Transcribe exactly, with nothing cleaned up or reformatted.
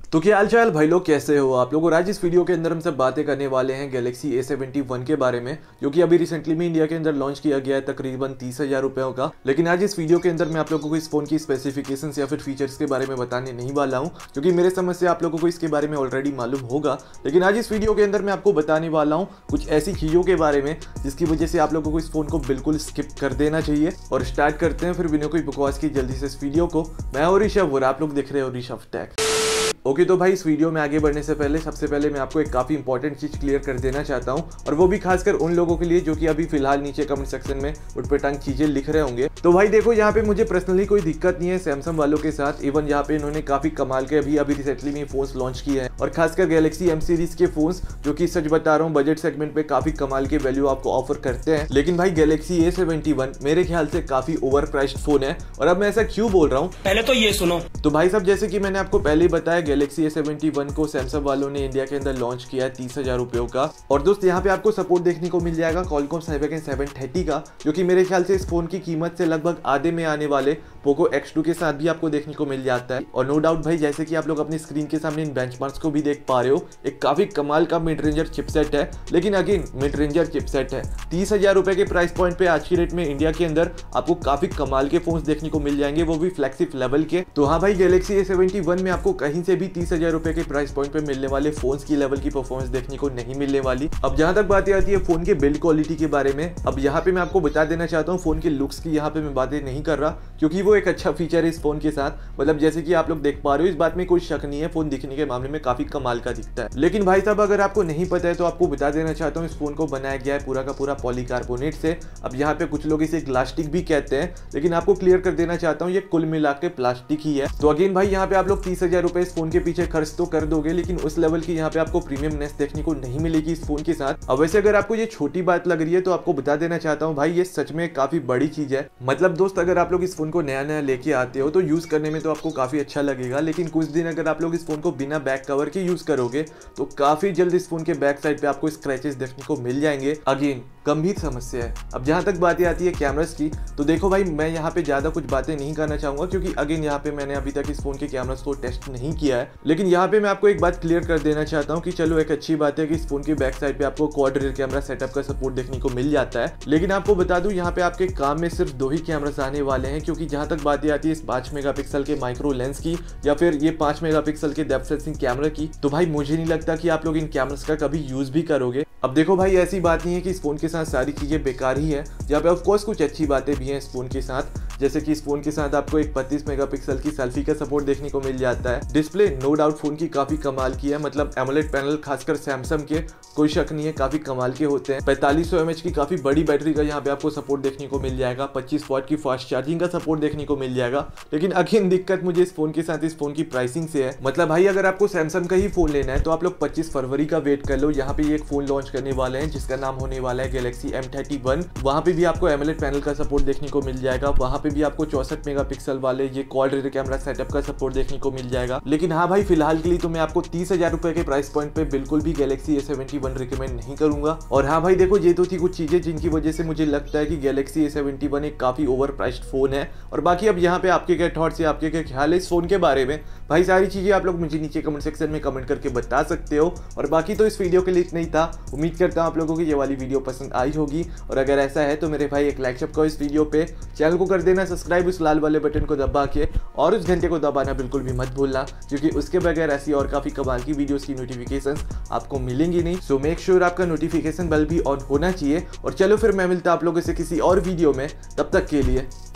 तो क्या हाल चाल भाई लोग, कैसे हो आप लोग। और आज इस वीडियो के अंदर हम सब बातें करने वाले हैं गैलेक्सी ए सेवेंटी वन के बारे में, जो कि अभी रिसेंटली में इंडिया के अंदर लॉन्च किया गया है तकरीबन तीस हजार रुपयों का। लेकिन आज इस वीडियो के अंदर मैं आप लोगों को इस फोन की स्पेसिफिकेशन या फिर फीचर्स के बारे में बताने नहीं वाला हूं, क्योंकि मेरे समझ से आप लोगों को इसके बारे में ऑलरेडी मालूम होगा। लेकिन आज इस वीडियो के अंदर मैं आपको बताने वाला हूँ कुछ ऐसी चीजों के बारे में जिसकी वजह से आप लोगों को इस फोन को बिल्कुल स्किप कर देना चाहिए। और स्टार्ट करते हैं फिर बिना कोई बकवास की जल्दी से इस वीडियो को। मैं और ऋषभ और आप लोग देख रहे हो ऋषभ टेक। ओके okay, तो भाई इस वीडियो में आगे बढ़ने से पहले सबसे पहले मैं आपको एक काफी इंपॉर्टेंट चीज क्लियर कर देना चाहता हूं, और वो भी खासकर उन लोगों के लिए जो कि अभी फिलहाल नीचे कमेंट सेक्शन में उटपटांग चीजें लिख रहे होंगे। तो भाई देखो, यहाँ पे मुझे पर्सनली कोई दिक्कत नहीं है सैमसंग वालों के साथ। इवन यहाँ पे इन्होंने काफी कमाल के अभी अभी रिसेंटली में फोन्स लॉन्च किए हैं, और खासकर गैलेक्सी एम सीरीज के फोन्स जो कि सच बता रहा हूँ बजट सेगमेंट पे काफी कमाल के वैल्यू आपको ऑफर करते हैं। लेकिन भाई गैलेक्सी ए सेवेंटी वन मेरे ख्याल से काफी ओवर प्राइस्ड फोन है। और अब मैं ऐसा क्यों बोल रहा हूँ, पहले तो ये सुनो। तो भाई साहब, जैसे कि मैंने आपको पहले ही बताया, गैलेक्सी ए सेवेंटी वन को सैमसंग वालों ने इंडिया के अंदर लॉन्च किया है तीस हजार रुपयों का। और दोस्त यहाँ पे आपको सपोर्ट देखने को मिल जाएगा क्वालकॉम स्नैपड्रैगन सेवन थर्टी का, जो कि मेरे ख्याल से इस फोन की कीमत से लगभग आधे में आने वाले पोको एक्स टू के साथ भी आपको देखने को मिल जाता है। और नो डाउट भाई, जैसे कि आप लोग अपनी स्क्रीन के सामने इन बेंचमार्क्स को भी देख पा रहे हो, एक काफी कमाल का मिड रेंजर चिपसेट है। लेकिन अगेन मिड रेंजर चिपसेट है, तीस हजार रुपए के प्राइस पॉइंट पे आज की रेट में इंडिया के अंदर आपको काफी कमाल के फोन देखने को मिल जाएंगे, वो भी फ्लैगशिप लेवल के। तो हाँ भाई, गैलेक्सी ए सेवेंटी वन में आपको कहीं से भी तीस हजार रुपए के प्राइस पॉइंट पे मिलने वाले फोन्स की लेवल की परफॉर्मेंस देखने को नहीं मिलने वाली। अब जहां तक बातें आती है फोन के बिल्ड क्वालिटी के बारे में, अब यहाँ पे मैं आपको बता देना चाहता हूँ, फोन के लुक्स की यहाँ पे मैं बातें नहीं कर रहा, क्योंकि वो एक अच्छा फीचर है इस फोन के साथ। मतलब जैसे कि आप लोग देख पा रहे हो, इस बात में कोई शक नहीं है, फोन दिखने के मामले में काफी कमाल का दिखता है। लेकिन भाई साहब, अगर आपको नहीं पता है तो आपको बता देना चाहता हूँ, इस फोन को बनाया गया है पूरा का पूरा पॉलीकार्बोनेट से। अब यहाँ पे कुछ लोग इसे ग्लास्टिक भी कहते हैं, लेकिन आपको क्लियर कर देना चाहता हूँ, ये कुल मिला के प्लास्टिक ही है। तो अगेन भाई, यहाँ पे आप लोग तीस हजार रुपए इस फोन के पीछे खर्च तो कर दोगे, लेकिन उस लेवल की यहाँ पे आपको प्रीमियमनेस देखने को नहीं मिलेगी इस फोन के साथ। अब वैसे अगर आपको ये छोटी बात लग रही है तो आपको बता देना चाहता हूँ भाई, ये सच में काफी बड़ी चीज है। मतलब दोस्त, अगर आप लोग इस फोन को नया नया लेके आते हो तो यूज करने में तो आपको काफी अच्छा लगेगा, लेकिन कुछ दिन अगर आप लोग इस फोन को बिना बैक कवर के यूज करोगे तो काफी जल्द इस फोन के बैक साइड पे आपको स्क्रैचेस देखने को मिल जाएंगे। अगेन गंभीर समस्या है। अब जहां तक बातें आती है कैमरास की, तो देखो भाई, मैं यहाँ पे ज्यादा कुछ बातें नहीं करना चाहूंगा, क्योंकि अगेन यहाँ पे मैंने अभी तक इस फोन के कैमरास को टेस्ट नहीं किया है। लेकिन यहाँ पे मैं आपको एक बात क्लियर कर देना चाहता हूँ कि चलो, एक अच्छी बात है कि इस फोन के बैक साइड पे आपको क्वाड रियर कैमरा सेटअप का सपोर्ट देखने को मिल जाता है। लेकिन आपको बता दूं, यहाँ पे आपके काम में सिर्फ दो ही कैमरास आने वाले हैं, क्योंकि जहां तक बातें आती है इस पांच मेगापिक्सल के माइक्रो लेंस की या फिर ये पांच मेगापिक्सल के डेप्थ सेंसिंग कैमरा की, तो भाई मुझे नहीं लगता कि आप लोग इन कैमरास का कभी यूज भी करोगे। अब देखो भाई, ऐसी बात नहीं है कि इस फोन के साथ सारी चीजें बेकार ही है, यहाँ पे ऑफकोर्स कुछ अच्छी बातें भी हैं इस फोन के साथ। जैसे कि इस फोन के साथ आपको एक बत्तीस मेगापिक्सल की सेल्फी का सपोर्ट देखने को मिल जाता है। डिस्प्ले नो डाउट फोन की काफी कमाल की है, मतलब एमोलेड पैनल खासकर सैमसंग के कोई शक नहीं है काफी कमाल के होते हैं। पैंतालीस सौ एमएच की काफी बड़ी बैटरी का यहाँ पे आपको सपोर्ट देखने को मिल जाएगा। पच्चीस वॉट की फास्ट चार्जिंग का सपोर्ट देखने को मिल जाएगा। लेकिन अगेन दिक्कत मुझे इस फोन के साथ इस फोन की प्राइसिंग से है। मतलब भाई, अगर आपको सैमसंग का ही फोन लेना है तो आप लोग पच्चीस फरवरी का वेट कर लो। यहाँ पे एक फोन लॉन्च करने वाले हैं जिसका नाम होने वाला है गैलेक्सी एम थर्टी वन। वहाँ पे भी आपको एमोलेड पैनल का सपोर्ट देखने को मिल जाएगा। वहाँ पे भी आपको चौसठ मेगापिक्सल वाले ये क्वाड रियर कैमरा सेटअप का सपोर्ट देखने को मिल जाएगा। लेकिन हाँ भाई, फिलहाल के लिए तो मैं आपको तीस हजार रुपए के प्राइस पॉइंट पे बिल्कुल भी Galaxy A seventy one recommend नहीं करूंगा। और हाँ भाई देखो, ये तो थी कुछ चीजें जिनकी वजह से मुझे लगता है कि गैलेक्सी ए सेवेंटी वन एक काफी ओवर प्राइस्ड फोन है। और बाकी अब यहाँ पे आपके क्या थॉट्स है, आपके क्या ख्याल है इस फोन के बारे में, भाई सारी चीजें आप लोग मुझे नीचे कमेंट सेक्शन में कमेंट करके बता सकते हो। और बाकी तो इस वीडियो के लिए इतना ही था। उम्मीद करता हूँ आप लोगों को ये वाली वीडियो पसंद आई होगी, और अगर ऐसा है तो मेरे भाई एक लाइक चिपकाओ इस वीडियो पे, चैनल को कर देना सब्सक्राइब, उस लाल वाले बटन को दबा के, और उस घंटे को दबाना बिल्कुल भी मत भूलना, क्योंकि उसके बगैर ऐसी और काफी कमाल की वीडियोस की नोटिफिकेशंस आपको मिलेंगी नहीं। सो मेक श्योर आपका नोटिफिकेशन बेल भी ऑन होना चाहिए। और चलो फिर मैं मिलता आप लोगों से किसी और वीडियो में, तब तक के लिए